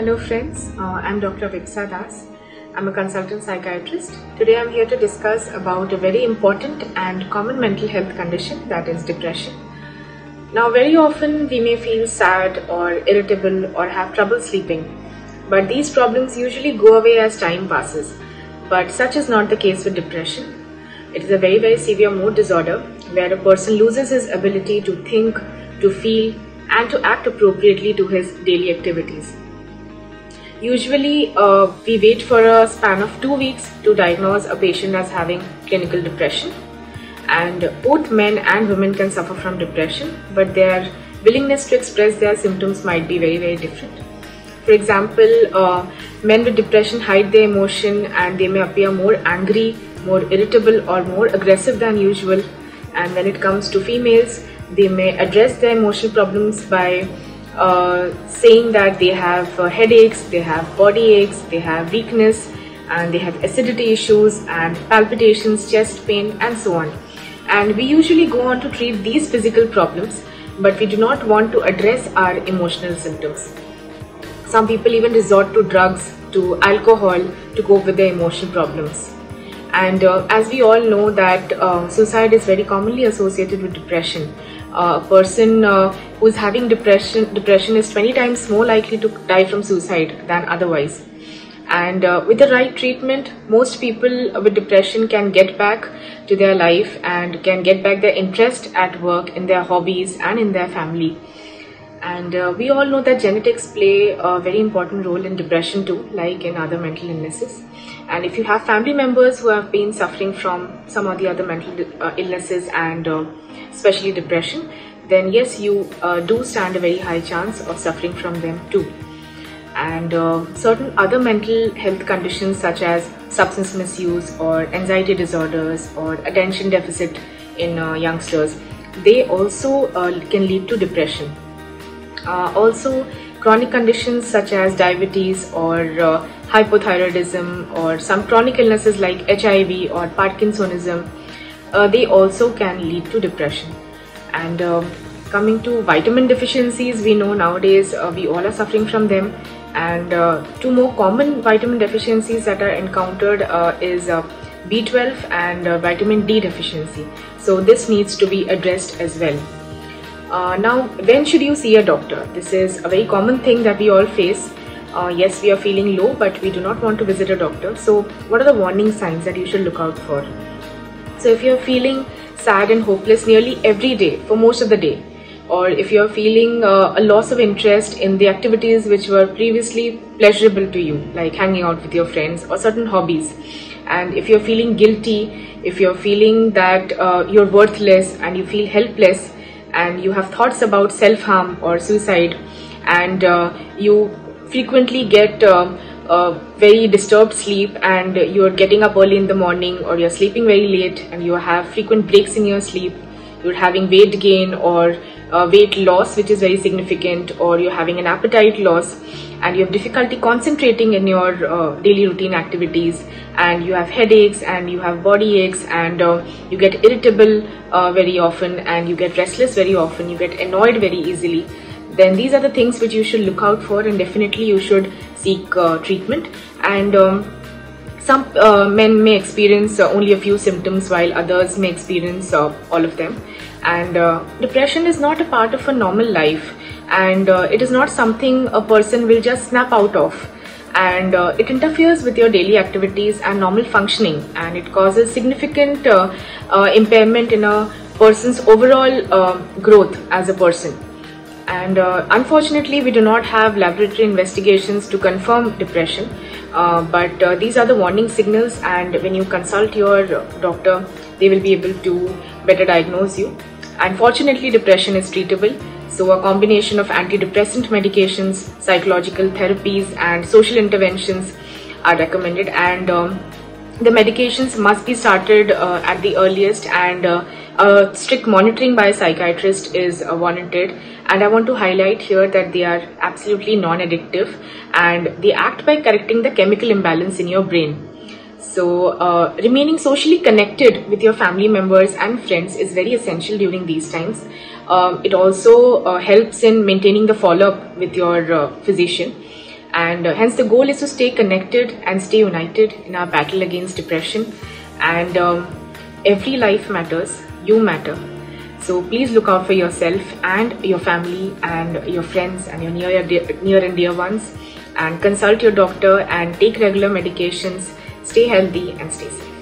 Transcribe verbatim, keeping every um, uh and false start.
Hello friends, uh, I'm Doctor Viksa Das. I'm a consultant psychiatrist. Today I'm here to discuss about a very important and common mental health condition, that is depression. Now very often we may feel sad or irritable or have trouble sleeping, but these problems usually go away as time passes. But such is not the case with depression. It is a very very severe mood disorder where a person loses his ability to think, to feel and to act appropriately to his daily activities. Usually, uh, we wait for a span of two weeks to diagnose a patient as having clinical depression. And both men and women can suffer from depression, but their willingness to express their symptoms might be very, very different. For example, uh, men with depression hide their emotion and they may appear more angry, more irritable or more aggressive than usual. And when it comes to females, they may address their emotional problems by Uh, saying that they have uh, headaches, they have body aches, they have weakness and they have acidity issues and palpitations, chest pain and so on. And we usually go on to treat these physical problems, but we do not want to address our emotional symptoms. Some people even resort to drugs, to alcohol to cope with their emotional problems. And uh, as we all know that uh, suicide is very commonly associated with depression. Uh, a person uh, who is having depression depression is twenty times more likely to die from suicide than otherwise. And uh, with the right treatment, most people with depression can get back to their life and can get back their interest at work, in their hobbies and in their family. And uh, we all know that genetics play a very important role in depression too, like in other mental illnesses. And if you have family members who have been suffering from some of the other mental uh, illnesses and uh, especially depression, then yes, you uh, do stand a very high chance of suffering from them too. And uh, certain other mental health conditions such as substance misuse or anxiety disorders or attention deficit in uh, youngsters, they also uh, can lead to depression. Uh, also, chronic conditions such as diabetes or uh, hypothyroidism or some chronic illnesses like H I V or Parkinsonism, uh, they also can lead to depression. And uh, coming to vitamin deficiencies, we know nowadays uh, we all are suffering from them. And uh, two more common vitamin deficiencies that are encountered uh, is uh, B twelve and uh, vitamin D deficiency. So this needs to be addressed as well. Uh, now, when should you see a doctor? This is a very common thing that we all face. Uh, yes, we are feeling low, but we do not want to visit a doctor. So what are the warning signs that you should look out for? So if you're feeling sad and hopeless nearly every day for most of the day, or if you're feeling uh, a loss of interest in the activities which were previously pleasurable to you, like hanging out with your friends or certain hobbies, and if you're feeling guilty, if you're feeling that uh, you're worthless and you feel helpless, and you have thoughts about self-harm or suicide, and uh, you frequently get uh, uh, very disturbed sleep, and you're getting up early in the morning, or you're sleeping very late, and you have frequent breaks in your sleep, you're having weight gain or uh, weight loss which is very significant, or you're having an appetite loss, and you have difficulty concentrating in your uh, daily routine activities, and you have headaches and you have body aches, and uh, you get irritable uh, very often, and you get restless very often, you get annoyed very easily, then these are the things which you should look out for, and definitely you should seek uh, treatment. And um, some uh, men may experience uh, only a few symptoms while others may experience uh, all of them. And uh, depression is not a part of a normal life, and uh, it is not something a person will just snap out of, and uh, it interferes with your daily activities and normal functioning, and it causes significant uh, uh, impairment in a person's overall uh, growth as a person. And uh, unfortunately, we do not have laboratory investigations to confirm depression, uh, but uh, these are the warning signals, and when you consult your doctor, they will be able to better diagnose you. And fortunately, depression is treatable. So a combination of antidepressant medications, psychological therapies and social interventions are recommended, and um, the medications must be started uh, at the earliest, and uh, uh, strict monitoring by a psychiatrist is uh, warranted. And I want to highlight here that they are absolutely non-addictive, and they act by correcting the chemical imbalance in your brain. So uh, remaining socially connected with your family members and friends is very essential during these times. Um, it also uh, helps in maintaining the follow-up with your uh, physician. and uh, hence the goal is to stay connected and stay united in our battle against depression. And um, every life matters, you matter. So please look out for yourself and your family and your friends and your near, near and dear ones, and consult your doctor and take regular medications. Stay healthy and stay safe.